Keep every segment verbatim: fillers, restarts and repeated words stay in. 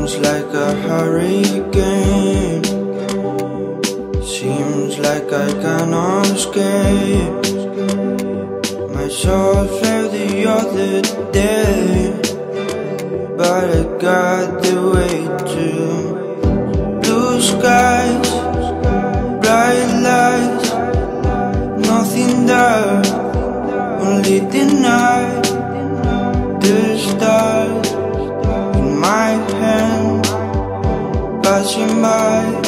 Seems like a hurricane. Seems like I cannot escape. My soul fell the other day, but I got the way to blue skies, bright lights, nothing there, only the night, the stars in my hand, passing by.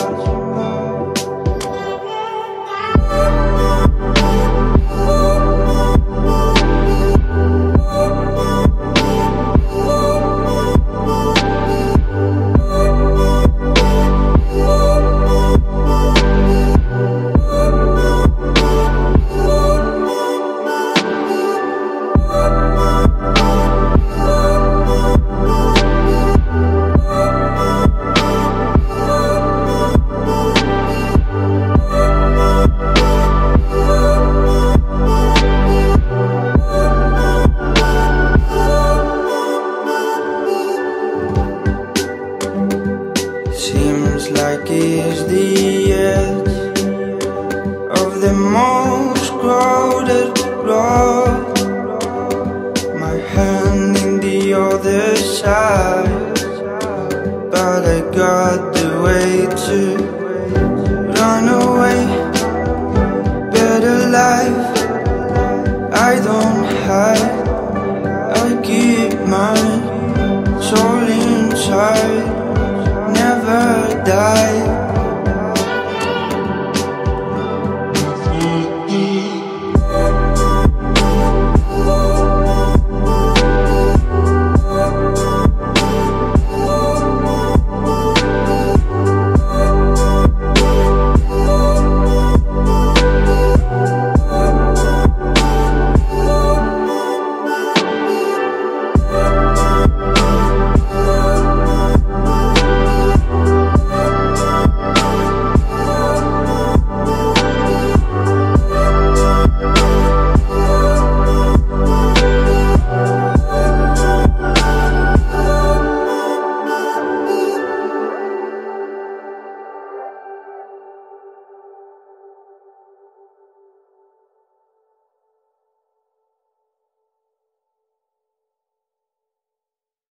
Seems like it's the edge of the most crowded road. My hand in the other side, but I got the way to run away. Better life, I don't hide. I keep my soul inside, never die.